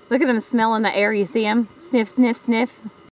Look at him smelling the air. You see him? Sniff, sniff, sniff.